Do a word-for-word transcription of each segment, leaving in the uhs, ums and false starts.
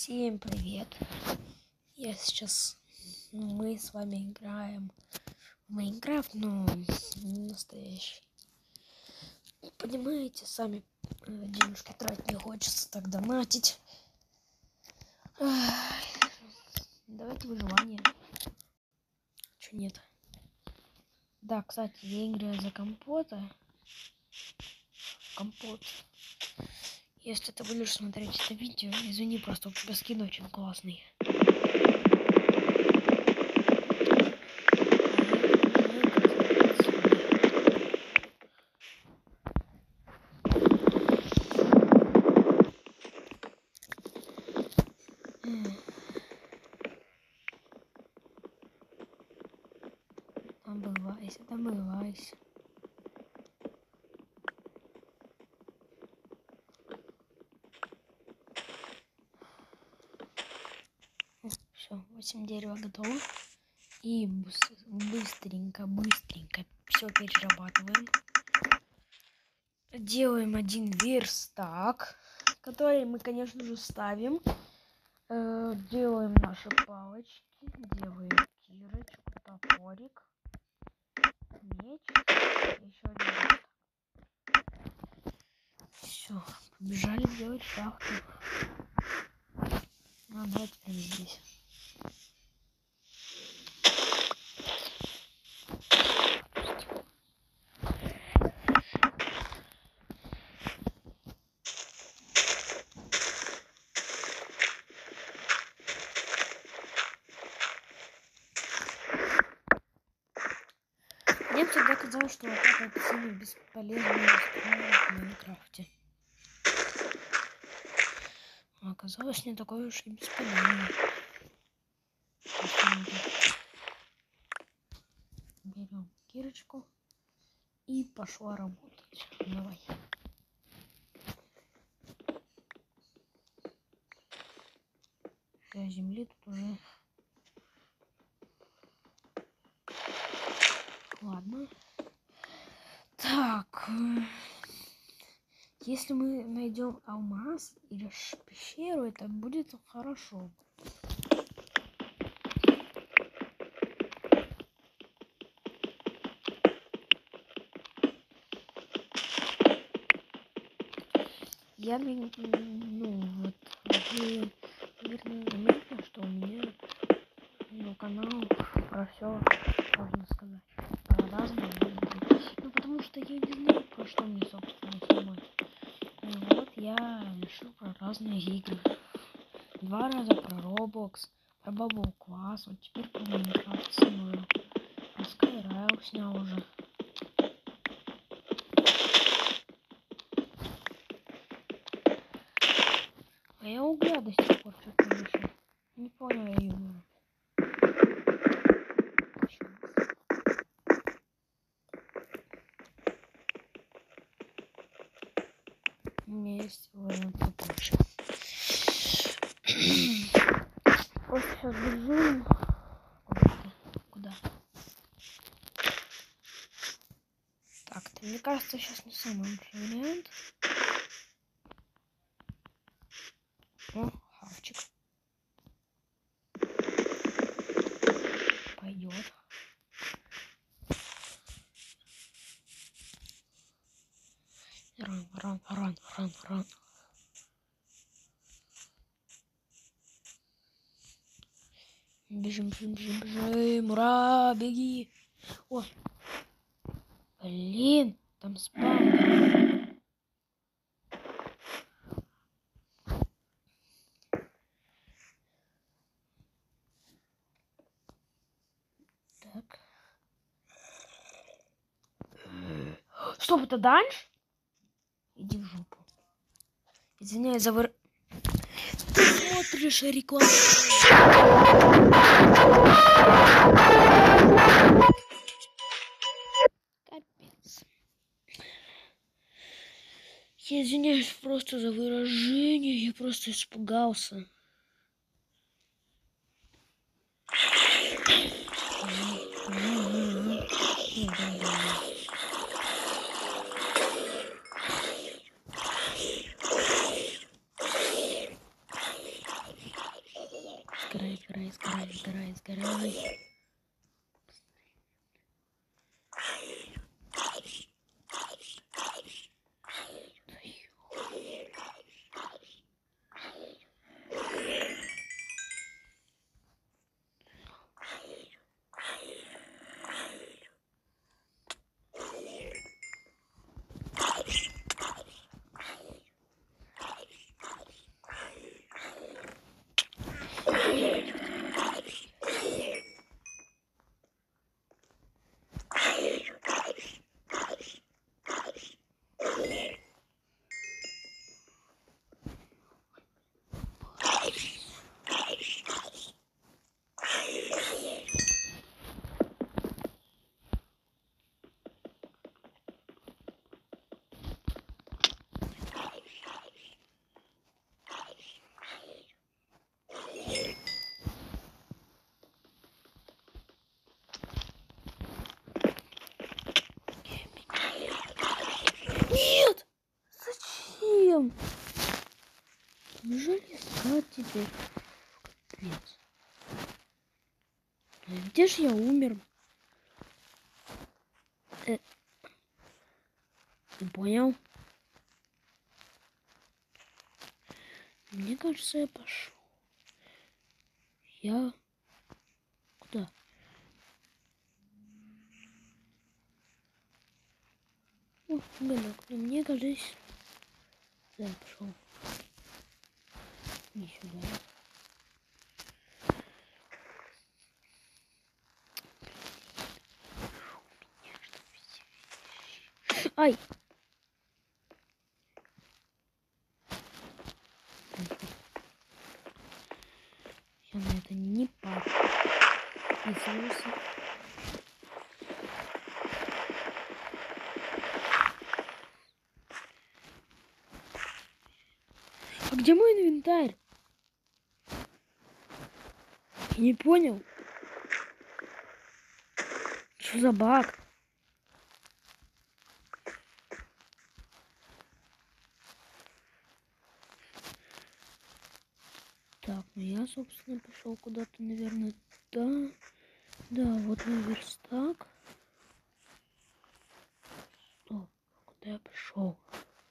Всем привет! Я сейчас, ну, мы с вами играем в Майнкрафт, но не настоящий. Понимаете, сами денежки тратить не хочется, так донатить. Ах, давайте выживание. Чё нет? Да, кстати, я играю за компота. Компот. Если ты будешь смотреть это видео, извини, просто у тебя скин очень классный. Добывайся, добывайся. Все, восемь дерева готово. И быстренько, быстренько все перерабатываем. Делаем один верстак, который мы, конечно же, ставим. Э, делаем наши палочки, делаем кирочку, топорик, меч, еще один верстак. Все, побежали делать шахту. Ну, давайте прямо здесь. Мне всегда казалось, что вот это самый бесполезный инструмент в Майнкрафте. А оказалось, не такой уж и бесполезный. Берем кирочку и пошла работать. Давай. Для земли тут уже. Ладно. Так. Если мы найдем алмаз или пещеру, это будет хорошо. Я, ну, вот, вы, наверное, заметили, что у меня, ну, канал про все, можно сказать, про разные игры. Ну, потому что я не знаю, про что мне, собственно, снимать. И вот я решил про разные игры. Два раза про Roblox, про Bubble Class, вот теперь про Minecraft снимаю. Про Skyrim снял уже. А я угля до сих пор что-то не нашел. Не понял я его. У меня есть вариант попозже. Просто сейчас бежим. Куда? Так, мне кажется, сейчас не самый лучший вариант. О, хавчик. Пойдет. Ран, ран, ран, ран, ран. Бежим, бежим, бежим, бежим. Ура, беги. О, блин, там спам. Так. Стоп, это данж? Иди в жопу. Извиняюсь за выр... Ты смотришь рекламу. Капец. Я извиняюсь просто за выражение. Я просто испугался. сгорай, сгорай, сгорай, сгорай, сгорай. Нет! Зачем? Неужели искать теперь? Капец. А где же я умер? Э, не понял? Мне кажется, я пошел. Я... Куда? О, уголек. Но мне кажется... Да, я пошел. Не сюда. Ай! Я на это не подписывался. А где мой инвентарь? Я не понял. Что за баг? Так, ну я, собственно, пошел куда-то, наверное, да. Да, вот мой верстак. Стоп, куда я пошел?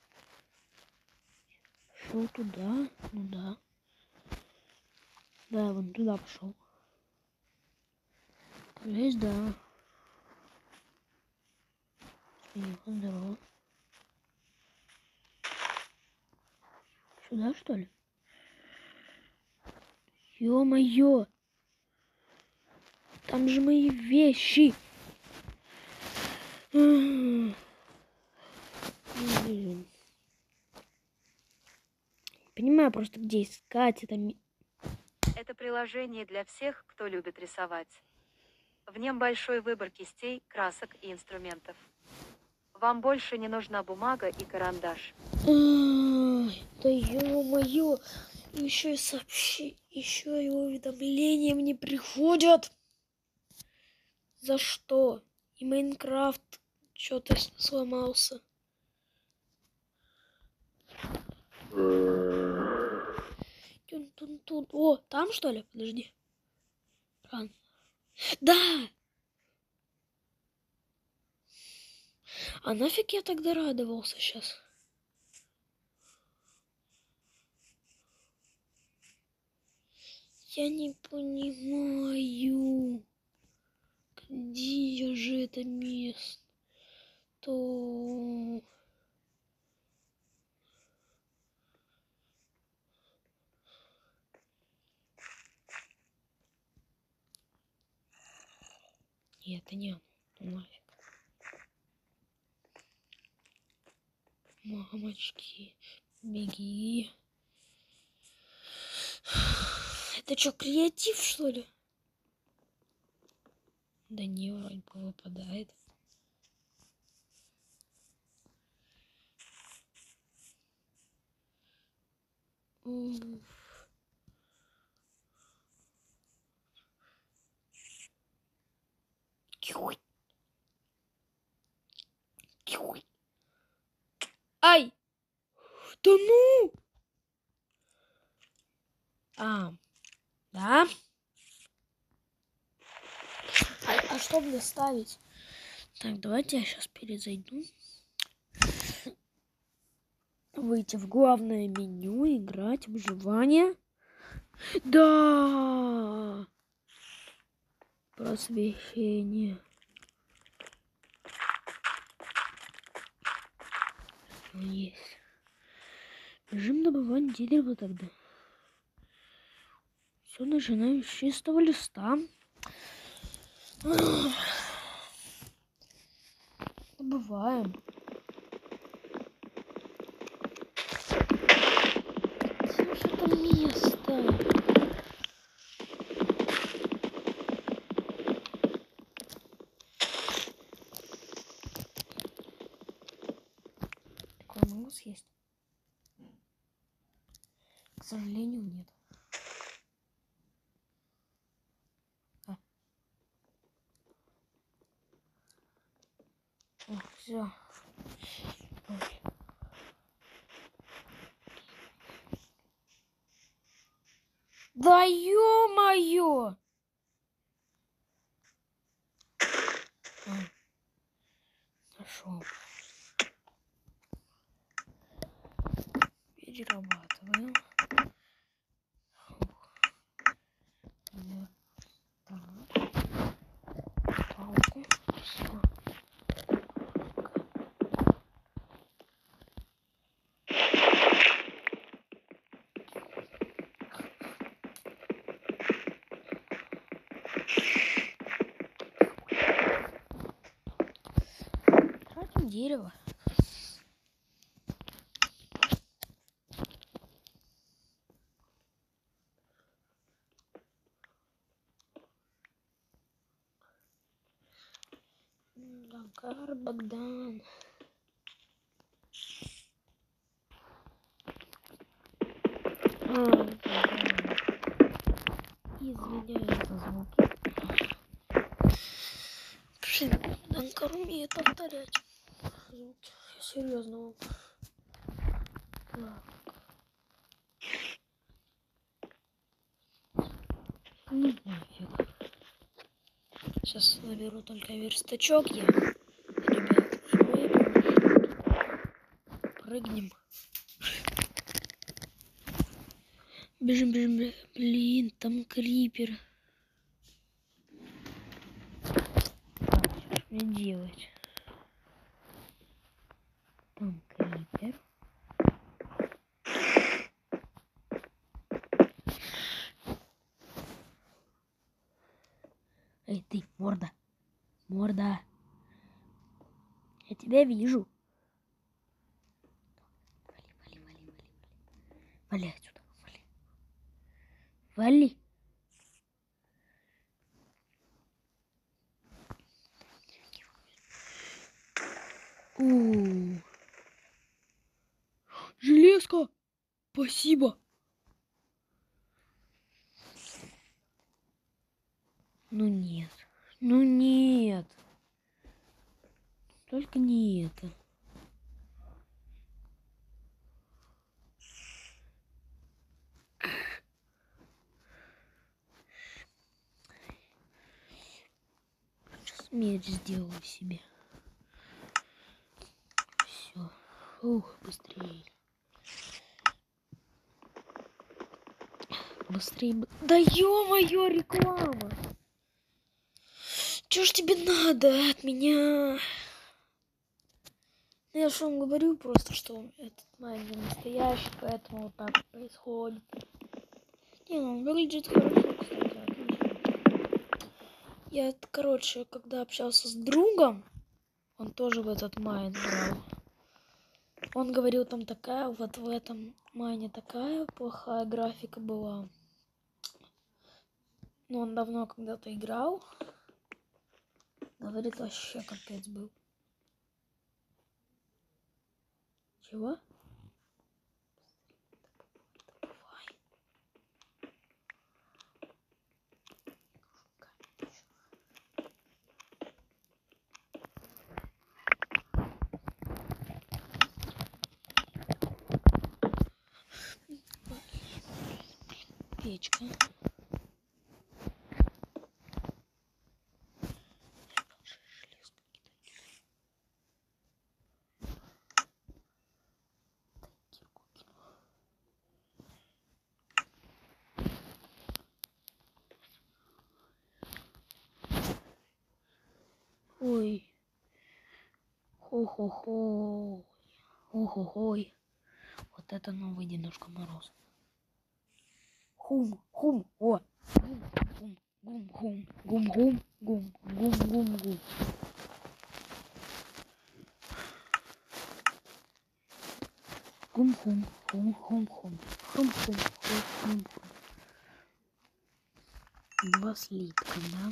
Пошел туда, ну да. Да, вон туда пошел. Здесь, да. Здорово. Сюда, что ли? Ё-моё! Там же мои вещи! Блин. Понимаю просто, где искать это. Это приложение для всех, кто любит рисовать. В нем большой выбор кистей, красок и инструментов. Вам больше не нужна бумага и карандаш. Ай, да ё-моё! Еще и сообщи, еще и уведомления мне приходят. За что? И Майнкрафт что-то сломался. Тун-тун-тун. О, там что ли? Подожди. Ран. Да! А нафиг я тогда радовался сейчас? Я не понимаю, где же это место? То... Нет, это не нафиг. Мамочки, беги. Это что, креатив, что ли? Да не, вроде бы выпадает. Уф. Ай! Да ну! А, Да? А, а что мне ставить? Так, давайте я сейчас перезайду. Выйти в главное меню, играть, выживание. Да! Просвещение. Есть. Режим добывания дерева тогда. Все начинаем с чистого листа. Добываем. Где же это место? Такое могу съесть? К сожалению, нет. А. О, все. Да ё-моё! А. Нашел. Перерабатываем. Палку. Все. Тратим дерево. Дакар, Богдан. А, извиняюсь за звуки. Блин, Данкар умеет повторять звуки. Я серьезно вам. Так. Ну нафиг. Сейчас наберу только верстачок я. Ребят, прыгнем. Бежим, бежим, бежим. Блин, там крипер. Так, что мне делать? Там крипер. Эй, ты, морда. Морда. Я тебя вижу. Вали, вали, вали, вали. Вали отсюда, вали. Вали. О, железка. Спасибо. Ну нет. Ну нет. Только не это. Сейчас меч сделаю себе. Все. Ух, быстрее. Быстрее. бы- Да ё-моё, реклама. Чё ж тебе надо от меня? Ну, я же вам говорю просто, что этот майн не настоящий, поэтому вот так вот происходит. Не, ну он выглядит хорошо, кстати, отлично. Я, короче, когда общался с другом, он тоже в этот майн играл. Он говорил, там такая, вот в этом майне такая плохая графика была. Но он давно когда-то играл. Говорит, вообще капец был. Чего? Печка. Хо-хо-хо. Хо-хо-хой. Вот это новый Дедушка Мороз. Хум, хум, о. Гум, гум, гум, гум, гум, гум, гум, гум, гум. Хум, хум, хум, хум, хум, хум, хум, хум, хум. Два слитка, да?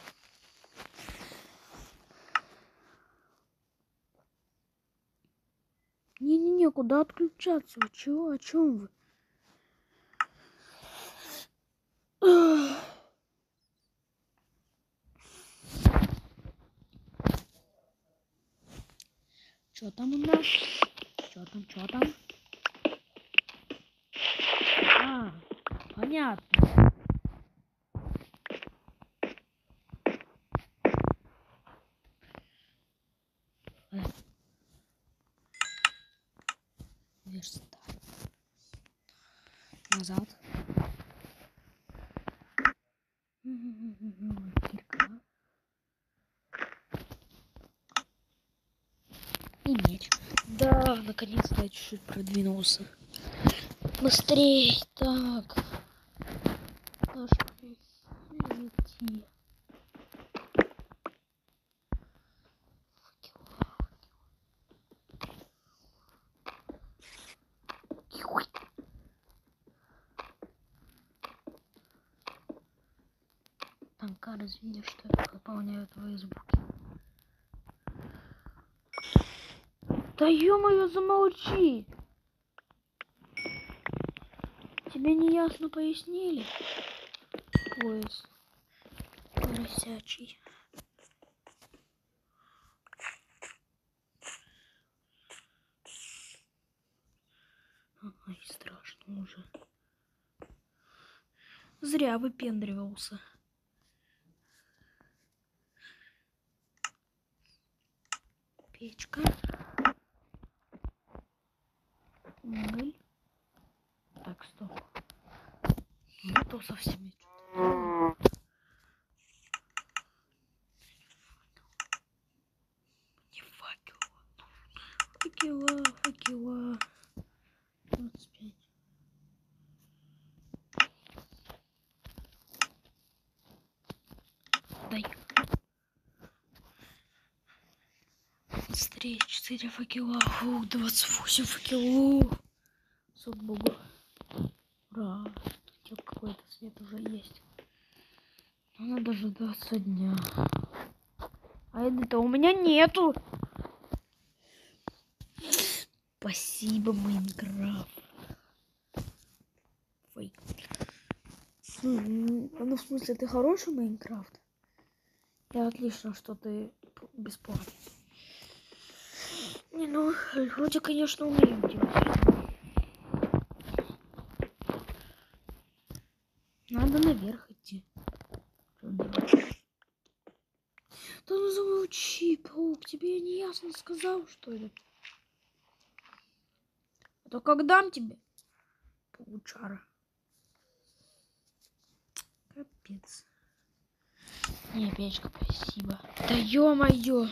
Не-не-не, куда отключаться? Вы чего? О чем вы? Что там у нас? Что там, что там? А, понятно. Э. Верстак. Назад. Кирка. И меч. Да, наконец-то я чуть-чуть продвинулся. Быстрей, так. Наш идти. Танка, разве что я выполняю твои звуки. Да ё-моё, замолчи! Тебе не ясно пояснили? Пояс. Поросячий. Ай, страшно уже. Зря выпендривался. Печка. Уголь. Так, стоп. Не то совсем. Не факела. Факела, факела. двадцать пять. Дай. Быстрее, четыре факела. О, двадцать восемь факелов. Слава богу. Ура. Хотя какой-то свет уже есть. Но надо дожидаться дня. А это у меня нету. Спасибо, Майнкрафт. Ой. Ну, в смысле, ты хороший Майнкрафт? Я отлично, что ты бесплатный. Не, ну, люди, конечно, умеют делать. Надо наверх идти. Да ну замолчи, паук, тебе я не ясно сказал, что ли? А то как дам тебе, паучара. Капец. Не, печка, спасибо. Да ё-моё.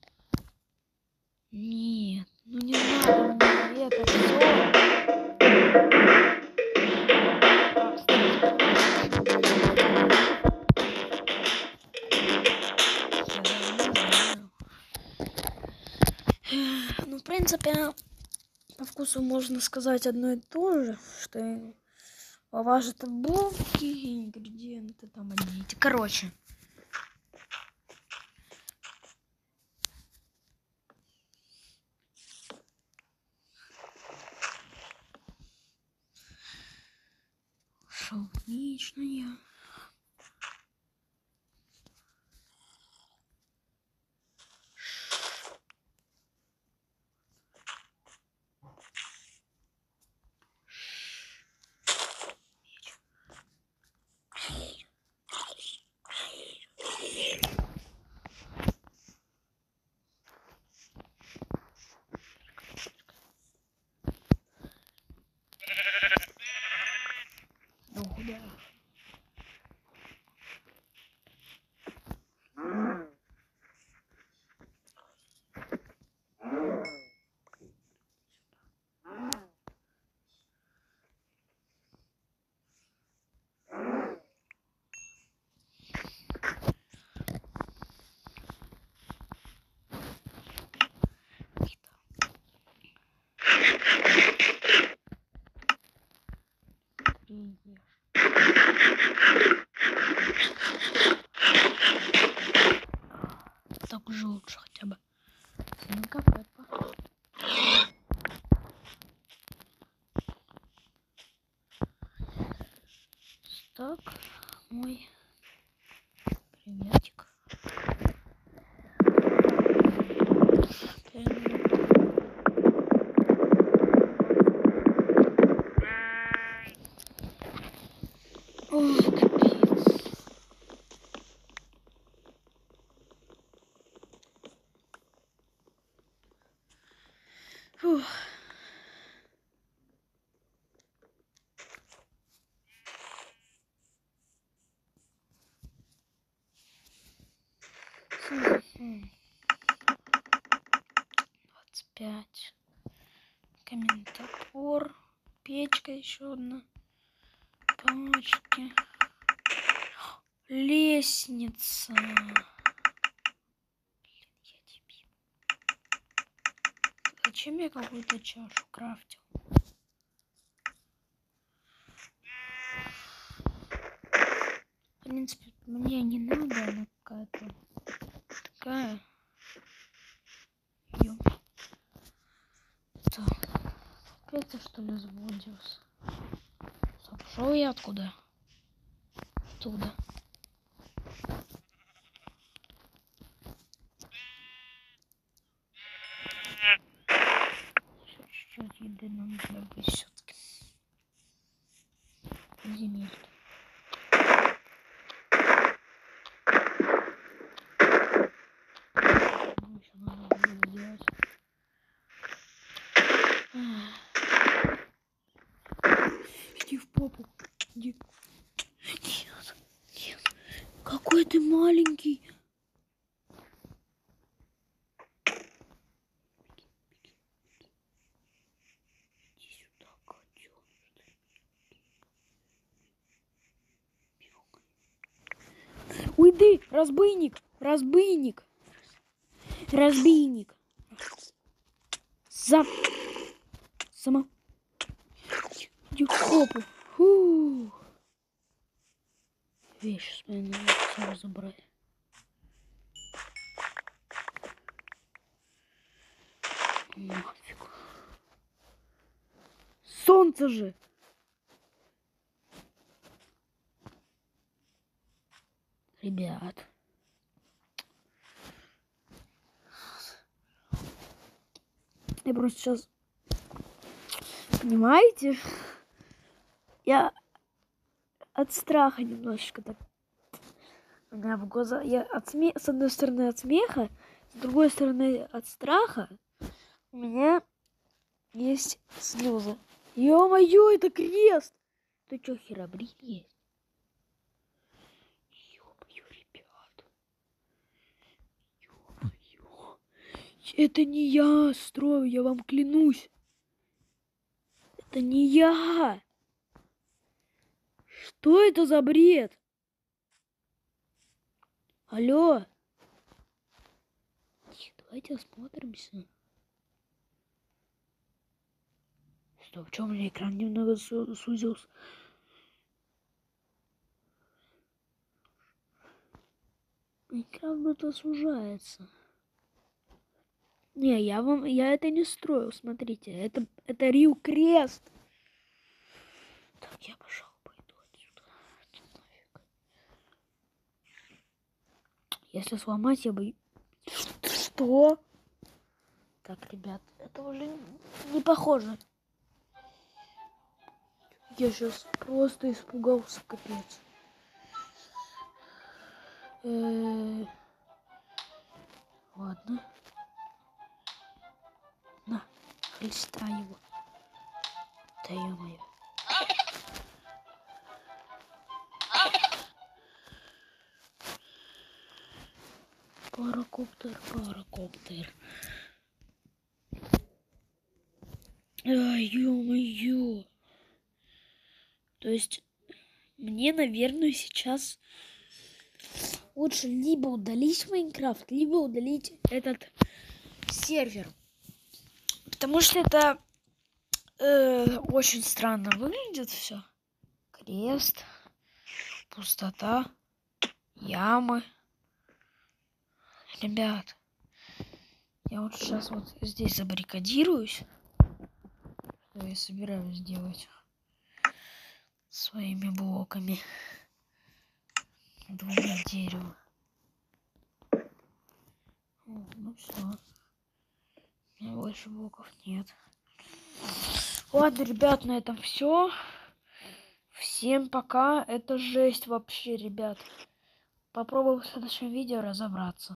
Нет, ну не надо мне это всё. Ну, в принципе, по вкусу можно сказать одно и то же, что лаваш это булки, ингредиенты там одни эти. Короче. Шаурмичная. Ну куда? Так уже лучше хотя бы. Ну-ка, Пеппа. Так, мой приветик. Ох, капец. Фух. двадцать пять. Каменный топор. Печка еще одна. Палочки. Лестница. Блин, я дебил. Зачем я какую-то чашу крафтил? В принципе, мне не надо, она какая-то такая. Ё. Так. Это что ли заблудился? Пошел я откуда? Оттуда. Чуть-чуть еды нам надо быть все-таки. Подземелье. Еще надо будет сделать. Иди в попу. Иди. Нет, нет. Какой ты маленький. Иди сюда, котёнок. Уйди, разбойник, разбойник, разбийник. За... Сама. Иди в попу. Фу. Вещи свои надо все разобрать. Нафиг. Солнце же. Ребят. Я просто сейчас... Понимаете? Я от страха немножечко так... У меня в глаза... Я от сме... С одной стороны от смеха, с другой стороны от страха. У меня есть слезы. Ё-моё, это крест! Ты чё, херобрин есть? Ё-моё, ребят. Ё-моё. Это не я строю, я вам клянусь. Это не я. Что это за бред? Алло. Давайте осмотримся. Что, в чем у меня экран немного сузился? Экран будто сужается. Не, я вам, я это не строю, смотрите, это, это Риу Крест. Так, я пошел, пойду отсюда. Если сломать, я бы... Что? Так, ребят, это уже не похоже. Я сейчас просто испугался, капец. Э-э- Ладно. На, хлеста его. Да ё-моё. Паракоптер, паракоптер. Ай, ё-моё. То есть, мне, наверное, сейчас лучше либо удалить Майнкрафт, либо удалить этот сервер. Потому что это э, очень странно выглядит все. крест, пустота, ямы. Ребят, я вот сейчас вот здесь забаррикадируюсь, что я собираюсь сделать своими блоками, двумя дерева. О, ну все, у меня больше блоков нет. Ладно, ребят, на этом все. Всем пока. Это жесть вообще, ребят. Попробуем в следующем видео разобраться.